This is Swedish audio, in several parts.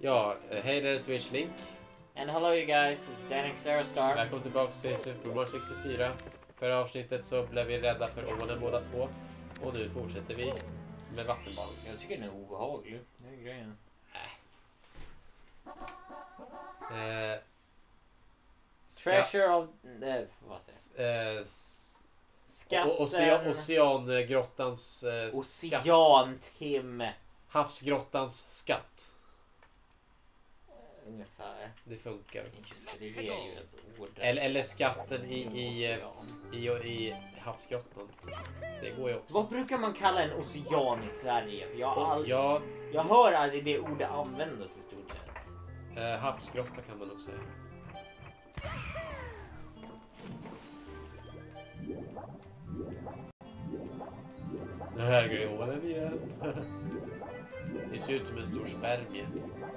Ja, hej där är Switchlink. And hello you guys, it's Danik Sarastar. Välkommen tillbaka till Super Mario 64. Förra avsnittet så blev vi rädda för ålen båda två. Och nu fortsätter vi med vattenbanan. Jag tycker den är obehaglig. Det är grejen. Treasure of... vad säger Skatten. Oceangrottans skatt. Oceantim. Havsgrottans skatt. Ungefär. Det funkar. Just det ger ju ett ord. Eller skatten i havsgrottan. Det går ju också. Vad brukar man kalla en ocean i Sverige? För Ja, jag hör aldrig det ordet användas i stort sett. havsgrotta kan man nog säga. Det här går ålen igen. Det ser ut som en stor spermie.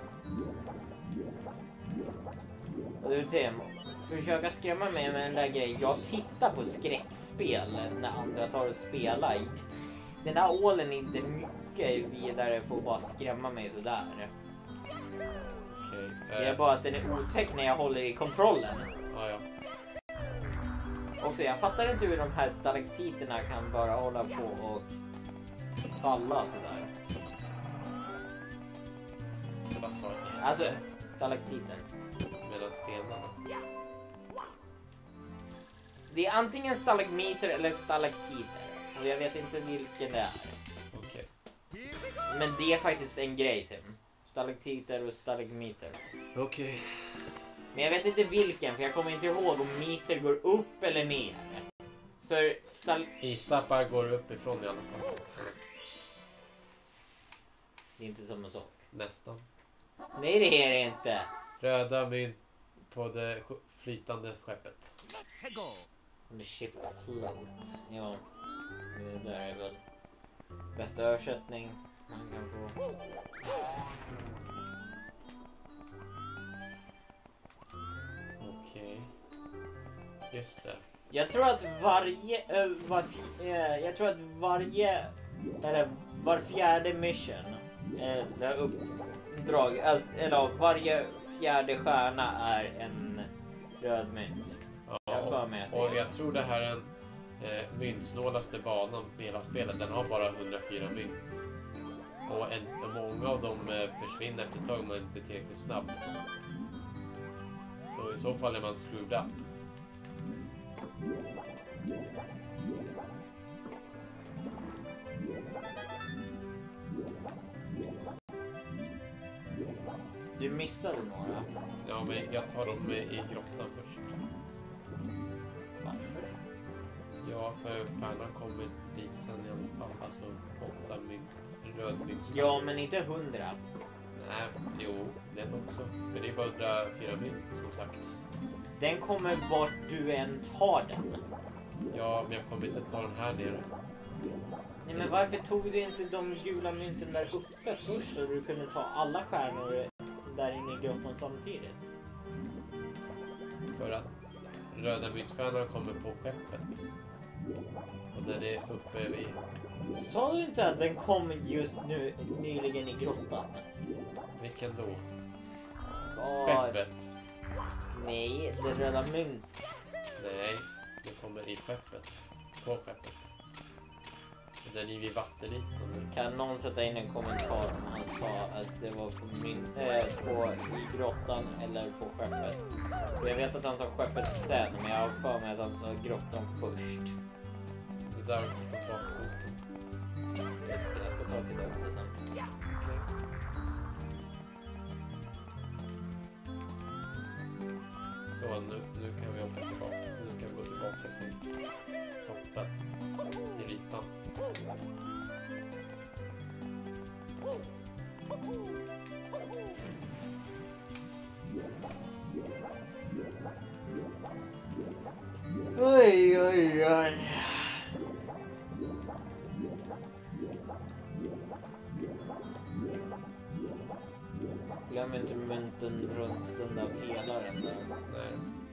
Du Tim, försöka skrämma mig med den där grejen. Jag tittar på skräckspel när andra tar och spelar i. Den där ålen är inte mycket vidare för att bara skrämma mig sådär. Okej. Det är bara att den är otäck när jag håller i kontrollen. Ja. Också, jag fattar inte hur de här stalaktiterna kan bara hålla på och falla sådär. Vad sa jag? Alltså, stalaktiter. Mellan stenarna. Det är antingen stalagmiter eller stalaktiter. Och jag vet inte vilken det är. Okej. Men det är faktiskt en grej, Tim. Stalaktiter och stalagmiter. Okej. Men jag vet inte vilken, för jag kommer inte ihåg om meter går upp eller ner. För Istappar går uppifrån i alla fall. det är inte samma sak. Nästan. Nej, det är det inte. Röda mynt på det flytande skeppet. The ship float. Ja, det där är väl bästa översättning man kan få. Okej. Just det. Jag tror att var fjärde mission eller uppdrag, eller varje fjärde stjärna är en röd mynt. Och jag tror det här är den myntsnålaste banan på hela spelet. Den har bara 104 mynt. Och många av dem försvinner efter ett tag om man inte är tillräckligt snabb. Så i så fall är man screwed up. Du missade några. Ja, men jag tar dem i grottan först. Varför? Ja, för stjärnan kommer dit sen i alla fall. Alltså 8 mynt. Röd mynt. Ja, men inte 100. Nej, jo, den också. För det är bara 104 mynt som sagt. Den kommer vart du än tar den. Ja, men jag kommer inte ta den här nere. Nej, men varför tog du inte de gula mynten där uppe först så du kunde ta alla stjärnor där inne i grottan samtidigt? För att röda myntstjärnan kommer på skeppet. Och den är uppe vid... Sa du inte att den kom just nu nyligen i grottan? Vilken då? God. Skeppet? Nej, det röda mynt. Nej, den kommer i skeppet. På skeppet. Den är vid vattenytan. Kan någon sätta in en kommentar om han sa att det var i grottan eller på skeppet? Jag vet att han sa skeppet sen, men jag har för mig att han sa grottan först. Det där har fått ta bakfoten. Just det, jag ska ta och titta upp det sen. Okej. Så nu kan vi åka tillbaka. Nu kan vi gå tillbaka till toppen. Till ytan. Oj, oj, oj. Glöm inte mynten runt den där pelaren där. Nej.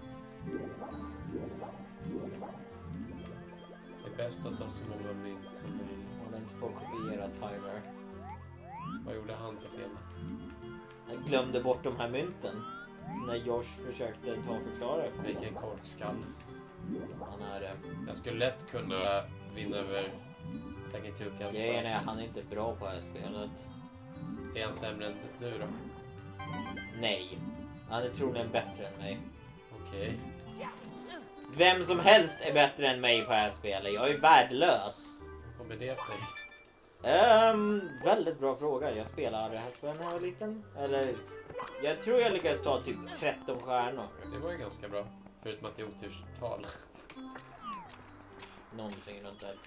Det är bäst att ta så många mynt som möjligt. Håll inte på att kopiera Tyler. Vad gjorde han för fel? Jag glömde bort de här mynten. När Josh försökte ta och förklara det för mig. Vilken korkskall. Han är det. Jag skulle lätt kunna vinna över Takentukan. Grejen är han är inte bra på det här spelet. Är han sämre än du då? Nej. Han är troligen bättre än mig. Okej. Vem som helst är bättre än mig på det här spelet. Jag är värdelös. Hur kommer det sig? Väldigt bra fråga. Jag spelade det här spelet när jag var liten. Eller, jag tror jag lyckades ta typ 13 stjärnor. Det var ju ganska bra. Förutom att det är oturstal. Någonting runt där 13-14.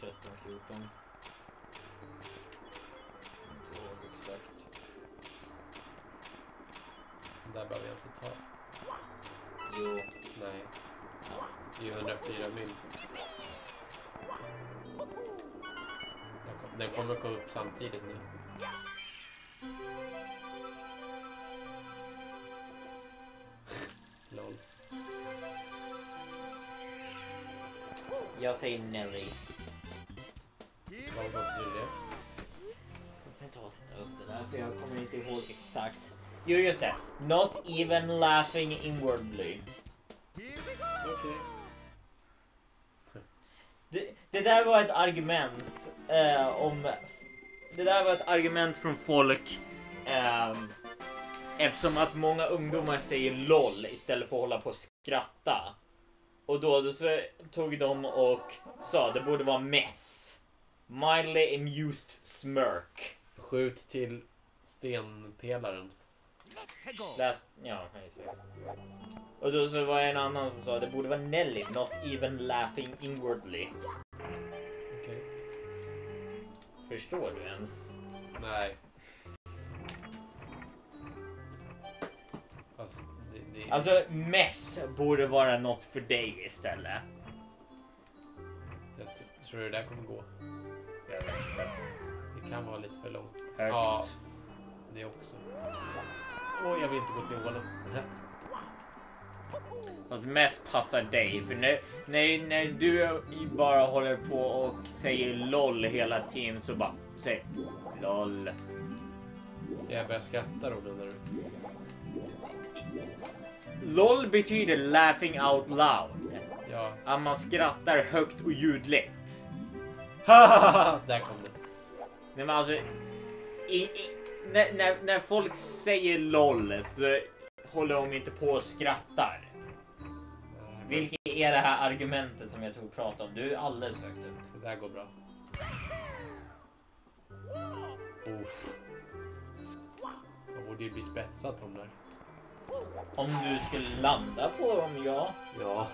Inte ihåg exakt. Så där behöver jag inte ta. Jo. Nej. Det är 104 mynt. Den kommer komma upp samtidigt nu. Lol. Jag säger Nelly. Vad betyder det? Jag kan ta och titta upp det där för jag kommer inte ihåg exakt. Jo just det. Not even laughing inwardly. Okej. Det där var ett argument det där var ett argument från folk eftersom att många ungdomar säger LOL istället för att hålla på och skratta. Och då så tog de och sa det borde vara mess. Mildly amused smirk. Skjut till stenpelaren. Läs, ja, och då så var det en annan som sa det borde vara Nelly, not even laughing inwardly. Okej. Förstår du ens? Nej. Fast det... Alltså, mess borde vara något för dig istället. Jag tror det där kommer gå. Jag vet inte. Det kan vara lite för långt. Högt. Ja, det också. Åh, jag vill inte gå till hålen. Fast mest passar dig. För när du bara håller på och säger LOL hela tiden så bara säg LOL. Ska jag börja skratta då, menar du? LOL betyder laughing out loud. Ja. Att man skrattar högt och ljudligt. Där kom det. Nej men alltså när folk säger LOL så håller de inte på och skrattar. Vilket är det här argumentet som jag tog och pratade om? Du är alldeles högt upp. Det där går bra. Uff. Jag borde ju bli spetsad på dem där. Om du skulle landa på dem, ja. Ja.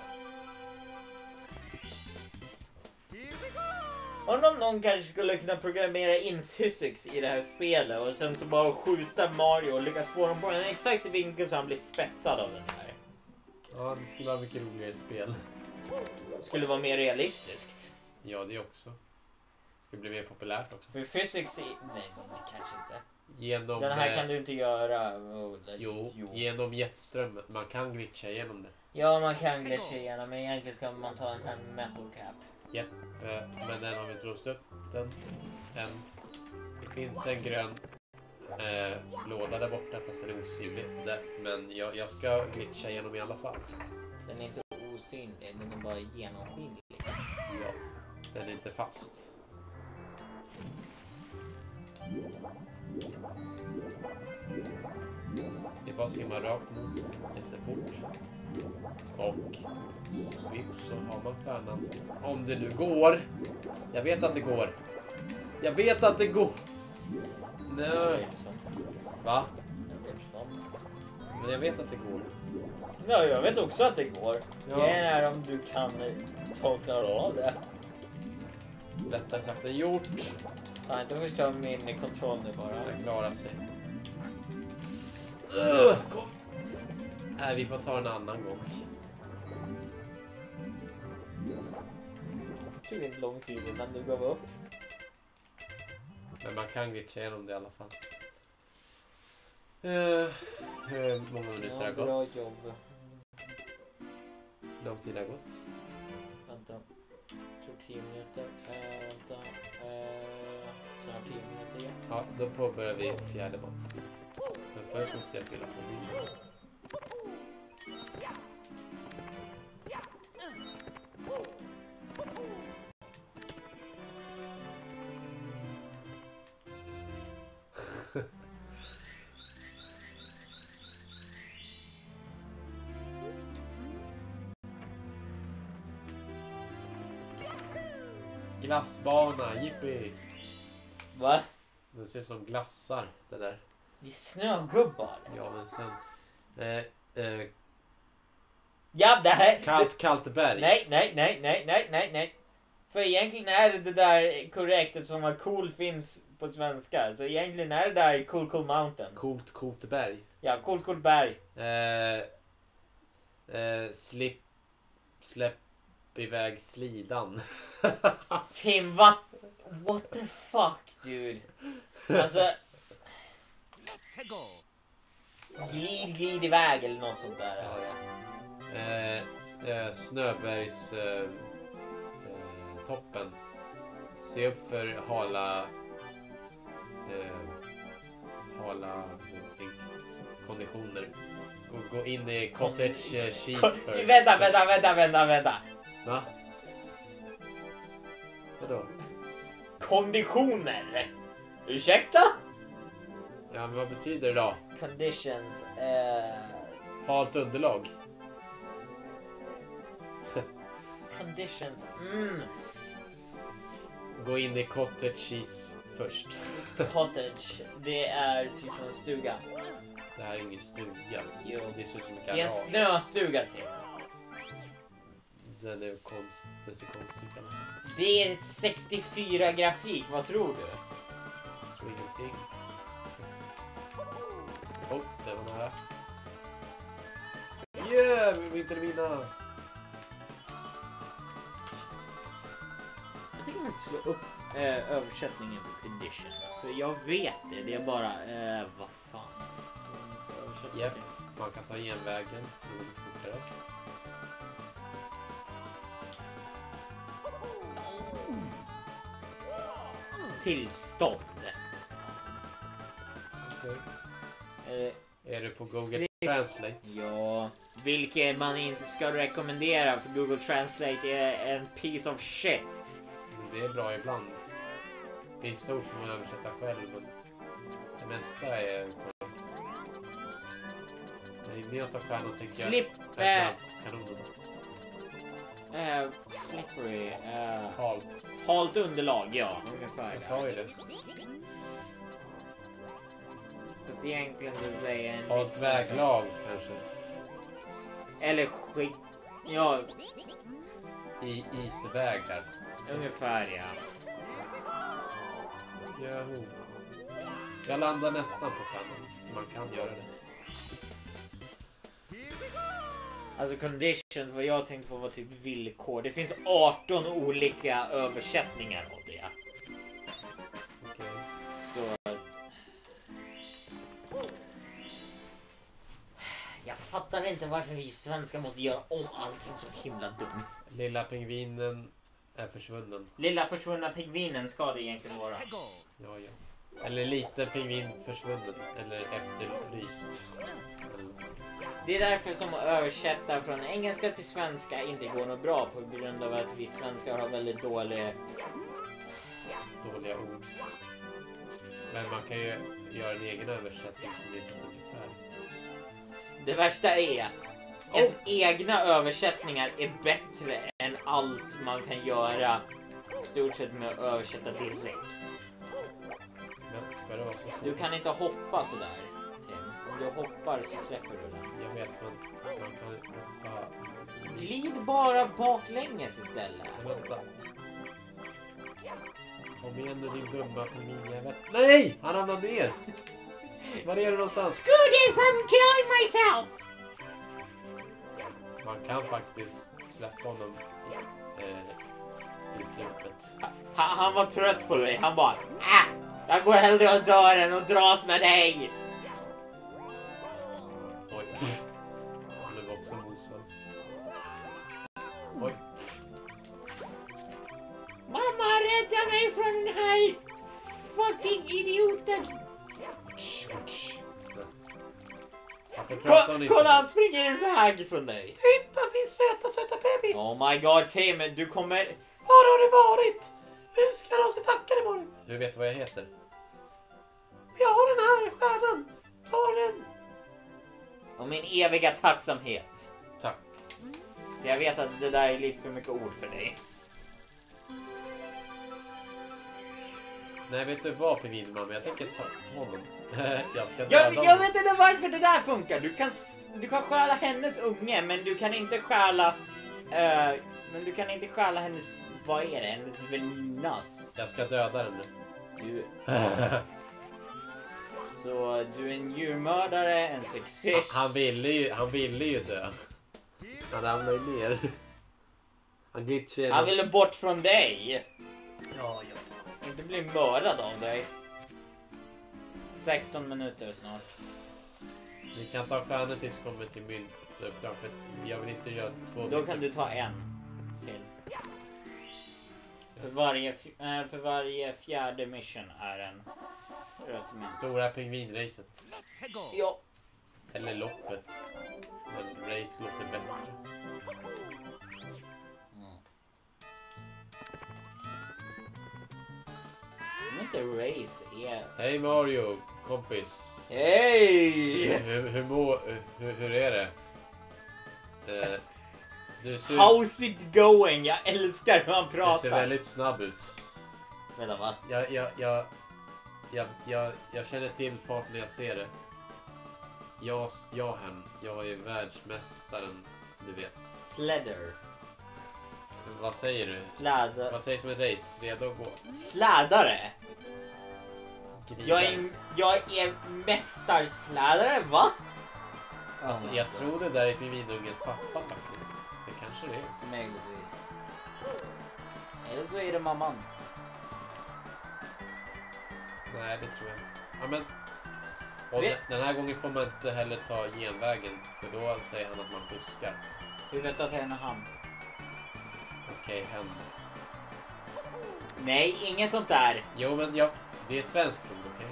Om någon kanske skulle kunna programmera in physics i det här spelet och sen så bara skjuta Mario och lyckas få dem på en exakt vinkel så han blir spetsad av den här. Ja, det skulle vara mycket roligare spel. Det skulle vara mer realistiskt. Ja, det också. Det skulle bli mer populärt också. För physics nej, kanske inte. Genom... Den här kan du inte göra. Jo, genom jetström. Man kan glitcha igenom det. Ja, man kan glitcha igenom, men egentligen ska man ta en här metal cap. Japp, men den har vi inte låst upp. Det finns en grön låda där borta fast den är osynlig. Men jag ska glitcha igenom i alla fall. Den är inte osynlig, den är bara genomskinlig. Ja, den är inte fast. Det är bara att simma rakt mot jättefort. Och vips så har man stjärnan. Om det nu går. Jag vet att det går. Jag vet att det går. Nej. Va? Men jag vet att det går. Ja, jag vet också att det går. Ja. Det är om du kan ta och klara av det. Lättare sagt än gjort. Ja, inte förstå min kontroll nu bara. Den klarar sig. Kom. Nej, vi får ta en annan gång. Det tog inte lång tid innan du gav upp. Men man kan glitcha igenom det i alla fall. Hur många minuter har bra gått? jobb. Lång tid har gått. Vänta. Jag tror 10 minuter. Vänta. Snart 10 minuter igen. Ja, då påbörjar vi fjärde banan. Men Men först måste jag fylla på livet. Glassbana, jippi! Va? Det ser ut som glassar, det där. Det är snögubbar. Ja, men sen... Ja, det här... Kallt berg. Nej. För egentligen är det där korrekt eftersom vad cool finns på svenska. Så egentligen är det där cool mountain. Coolt berg. Ja, cool berg. Släpp iväg slidan. Tim, what the fuck, dude? Alltså... Glid iväg eller något sånt där. Snöbergs toppen. Se upp för hala konditioner. Gå in i cottage cheese först. Vänta. Va? Vadå? Konditioner. Ursäkta? Ja, men vad betyder det då? Conditions. Halt underlag. Conditions. Gå in i cottage cheese först. Cottage. Det är typ en stuga. Det här är ingen stuga. Jo. Det ser ut som en Det är en garage. snöstuga till. Den är det ser konstigt ut. Det är 64 grafik. Vad tror du? Jag tror ingenting. Det var nära. Yeah, vi vill inte vinna. Jag tänker faktiskt slå upp översättningen på condition. För jag vet det. Det är bara... vad fan. Jag ska översätta Japp. det. Man kan ta genvägen. Fortare. Tillstånd. Okay. Är du på Google Translate? Ja, vilket man inte ska rekommendera för Google Translate är en piece of shit. Det är bra ibland. Vissa ord får man översätta själv, men det mesta är korrekt. När jag tar stjärnan tänker jag kanonen. Slippery. Halt. Halt underlag, ja. Ungefär. Jag sa ju det. Fast egentligen så säger en... Halt väglag kanske. Eller skit... Ja, I isvägar. ungefär, ja. Joho. Jag landar nästan på stjärnan. Man kan göra det. Alltså conditions, vad jag tänkte på var typ villkor. Det finns 18 olika översättningar av det. Okej. Så... Jag fattar inte varför vi svenskar måste göra om allting så himla dumt. Lilla pingvinen är försvunnen. Lilla försvunna pingvinen ska det egentligen vara. Ja. Eller lite pingvin försvunnen. Eller efterlyst. Det är därför som att översätta från engelska till svenska inte går något bra på grund av att vi svenskar har väldigt dåliga ord. Men man kan ju göra en egen översättning som är ungefär. Det värsta är ens egna översättningar är bättre än allt man kan göra i stort sett med att översätta direkt. Men ska det vara så svårt? Du kan inte hoppa sådär, Tim. Om du hoppar så släpper du den. Jag vet, men man kan hoppa... Glid bara baklänges istället. Men vänta. Kom igen nu din dumma pingvinjävel. Nej! Han hamnar ner! Var är du någonstans? Screw this, I'm killing myself! Man kan faktiskt släppa honom i slutet. Han var trött på dig. Han bara, jag går hellre och dör än och dras med dig. Oj. Han blev också mosad. Oj. Mamma, rädda mig från den här fucking idioten. Kolla, han springer iväg från dig. Titta min söta bebis. Oh my god, Tim, du kommer... Var har du varit? Hur ska jag oss tacka dig imorgon? Du vet vad jag heter? Jag har den här stjärnan. Ta den. Och min eviga tacksamhet. Tack. Jag vet att det där är lite för mycket ord för dig. Nej, vet du vad, pingvinmamma? Jag tänker ta honom. Jag ska döda honom. Jag vet inte varför det där funkar. Du kan stjäla hennes unge, men du kan inte stjäla... hennes... Vad är det? Hennes väninnas. Jag ska döda den nu. Så du är en djurmördare, en sexist. Han ville ju dö. Han ramlade ju ner. Han glitchade. Han ville bort från dig. Ja. Inte bli mördad av dig. 16 minuter snart. Vi kan ta stjärnor tills vi kommer till myntuppdrag. För jag vill inte göra 2. Då kan du ta en till. För varje fjärde mission är en röd mynt. Stora pingvinracet. Ja. Eller loppet. Men race låter bättre. Inte race är... Hej Mario, kompis. Hej! Hur är det? How's it going? Jag älskar hur han pratar. Du ser väldigt snabb ut. Vänta, va? Jag känner till fart när jag ser det. Jag är världsmästaren, du vet. Släder. Vad säger du? Släder. Vad sägs som ett race? Redo att gå? Slädare? Jag är mästarslädare, va? Alltså, jag tror det där är pingvinungens pappa faktiskt. Det kanske det är. Möjligtvis. Eller så är det mamman. Nej, det tror jag inte. Ja, men... Och den här gången får man inte heller ta genvägen. För då säger han att man fuskar. Hur vet du att det är han? Okej, hen. Nej, inget sånt där. Jo, men det är ett svenskt ord, okej?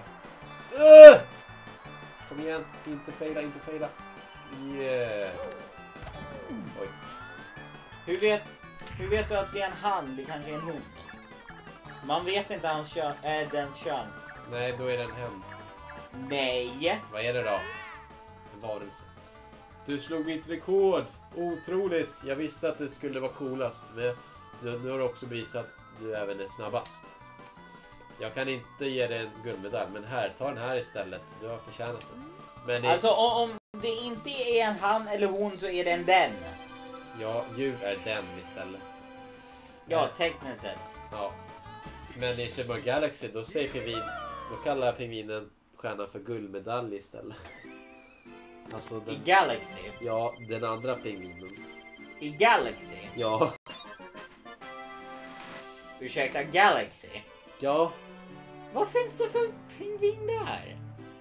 Kom igen, inte fejla. Yes. Oj. Hur vet du att det är en han? Det kanske är en hon. Man vet inte hans kön, dens kön. Nej, då är det en hen. Nej. Vad är det då? En varelse. Du slog mitt rekord. Otroligt. Jag visste att du skulle vara coolast. Men nu har du också bevisat att du även är snabbast. Jag kan inte ge dig en guldmedalj. Men här, ta den här istället. Du har förtjänat det. Men alltså om det inte är en han eller hon så är det en den. Ja, djur är den istället. Ja, tekniskt sett. Ja. Men i Super Galaxy då kallar pingvinen stjärnan för guldmedalj istället. Alltså I Galaxy? Ja, den andra pingvinen. I Galaxy? Ja. Ursäkta, Galaxy? Ja. Vad finns det för pingvin där?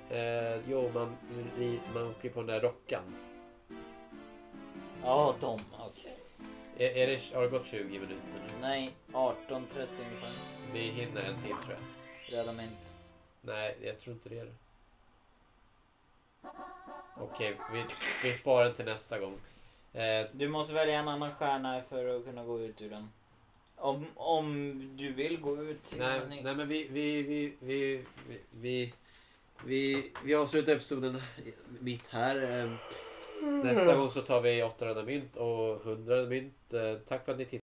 Man åker på den där rockan. Ja, okej. Har det gått 20 minuter nu? Nej, 18:30 ungefär. Vi hinner en till, tror jag. Röda mynt. Nej, jag tror inte det är det. Okej, vi sparar den till nästa gång. Du måste välja en annan stjärna för att kunna gå ut ur den. Om du vill gå ut. Nej, men vi avslutar episoden mitt här. Nästa gång så tar vi 800 mynt och 100 mynt. Tack för att ni tittade.